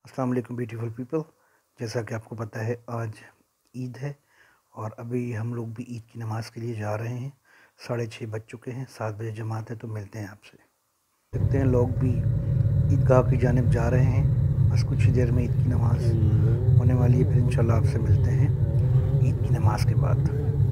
अस्सलाम वालेकुम beautiful people. जैसा कि आपको पता है आज ईद है और अभी हम लोग भी ईद की नमाज़ के लिए जा रहे हैं। 6:30 बज चुके हैं, 7 बजे जमात है, तो मिलते हैं आपसे। देखते हैं लोग भी ईदगाह की जानिब जा रहे हैं। बस कुछ ही देर में ईद की नमाज़ होने वाली है, फिर इंशाल्लाह आपसे मिलते हैं ईद की नमाज़ के बाद।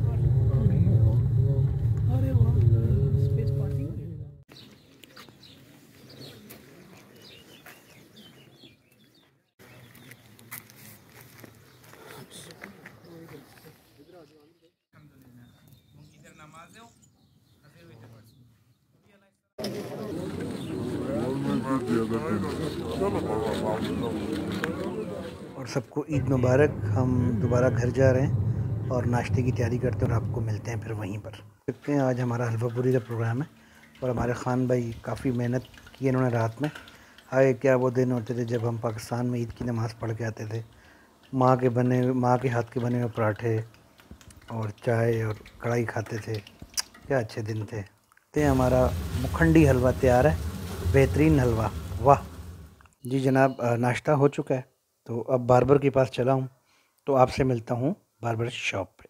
और सबको ईद मुबारक। हम दोबारा घर जा रहे हैं और नाश्ते की तैयारी करते हैं और आपको मिलते हैं फिर वहीं पर। देखते हैं आज हमारा हलवा पूरी का प्रोग्राम है और हमारे ख़ान भाई काफ़ी मेहनत की इन्होंने रात में। हाय क्या वो दिन होते थे जब हम पाकिस्तान में ईद की नमाज़ पढ़ के आते थे। माँ के हाथ के बने हुए पराठे और चाय और कढ़ाई खाते थे। क्या अच्छे दिन थे। ते हमारा मुखंडी हलवा तैयार है, बेहतरीन हलवा। वाह जी जनाब, नाश्ता हो चुका है तो अब बार्बर के पास चला हूँ, तो आपसे मिलता हूँ बार्बर शॉप पे।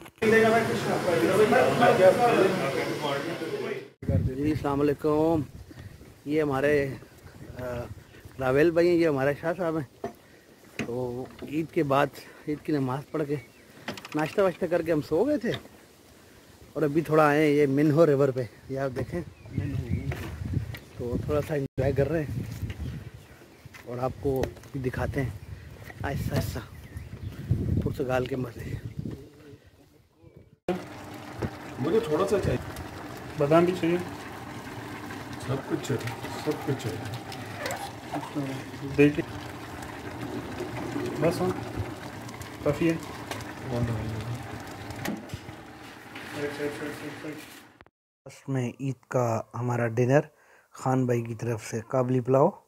जी अस्सलाम वालेकुम। ये हमारे रावेल भाई हैं, ये हमारे शाह साहब हैं। तो ईद के बाद ईद की नमाज़ पढ़ के नाश्ता वाश्ता करके हम सो गए थे और अभी थोड़ा आए ये मिन्हो रिवर पे। ये आप देखें तो थोड़ा सा एंजॉय कर रहे हैं और आपको भी दिखाते हैं ऐसा ऐसा पुर्तगाल के मज़े। मुझे थोड़ा सा चाहिए, बादाम भी चाहिए, सब कुछ चाहिए, सब कुछ चाहिए। देखिए बस हाँ काफ़ी है। बस में ईद का हमारा डिनर ख़ान भाई की तरफ से काबली पुलाव